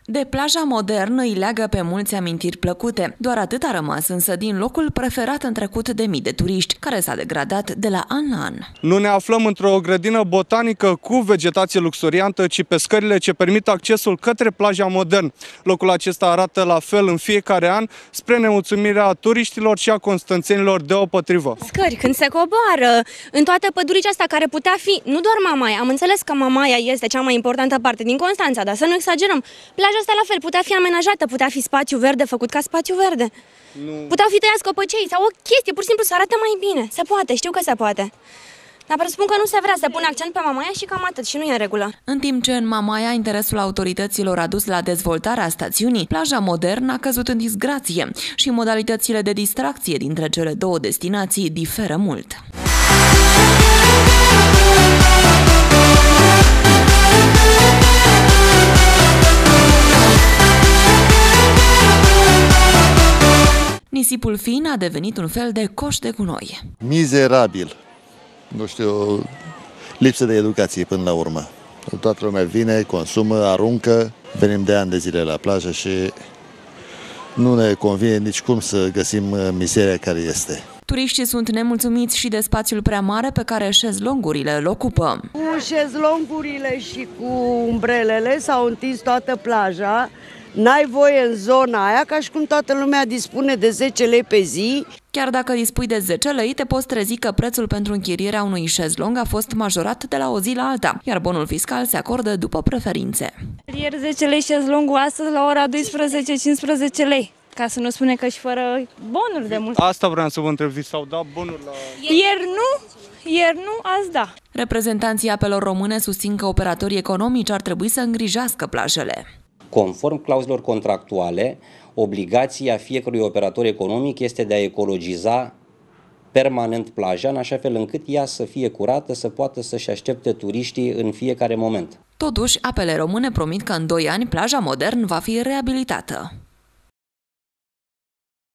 De plaja modernă îi leagă pe mulți amintiri plăcute. Doar atât a rămas însă din locul preferat în trecut de mii de turiști, care s-a degradat de la an la an. Nu ne aflăm într-o grădină botanică cu vegetație luxuriantă, ci pe scările ce permit accesul către plaja modern. Locul acesta arată la fel în fiecare an, spre nemulțumirea turiștilor și a constanțenilor deopotrivă. Scări, când se coboară, în toată pădurița asta care putea fi, nu doar Mamaia, am înțeles că Mamaia este cea mai importantă parte din Constanța, dar să nu exagerăm. Plaja asta la fel putea fi amenajată, putea fi spațiu verde făcut ca spațiu verde. Puteau fi tăiați copăcei sau o chestie, pur și simplu să arate mai bine. Se poate, știu că se poate. Dar presupun că nu se vrea să pune accent pe Mamaia și cam atât, și nu e în regulă. În timp ce în Mamaia interesul autorităților a dus la dezvoltarea stațiunii, plaja modernă a căzut în disgrație și modalitățile de distracție dintre cele două destinații diferă mult. Nisipul fin a devenit un fel de coș de gunoi. Mizerabil. Nu știu, lipsă de educație până la urmă. Toată lumea vine, consumă, aruncă. Venim de ani de zile la plajă și nu ne convine nici cum să găsim mizeria care este. Turiștii sunt nemulțumiți și de spațiul prea mare pe care șezlongurile îl ocupă. Cu șezlongurile și cu umbrelele s-au întins toată plaja. N-ai voie în zona aia, ca și cum toată lumea dispune de 10 lei pe zi. Chiar dacă dispui de 10 lei, te poți trezi că prețul pentru închirierea unui șezlong a fost majorat de la o zi la alta, iar bonul fiscal se acordă după preferințe. Ieri 10 lei șezlongul, astăzi la ora 12, 15 lei. Ca să nu spune că și fără bonuri de mult. Asta vreau să vă întreb, vi s-au dat bonuri la... Ieri nu, azi da. Reprezentanții apelor române susțin că operatorii economici ar trebui să îngrijească plajele. Conform clauzelor contractuale, obligația fiecărui operator economic este de a ecologiza permanent plaja, în așa fel încât ea să fie curată, să poată să-și aștepte turiștii în fiecare moment. Totuși, apele române promit că în 2 ani plaja modern va fi reabilitată.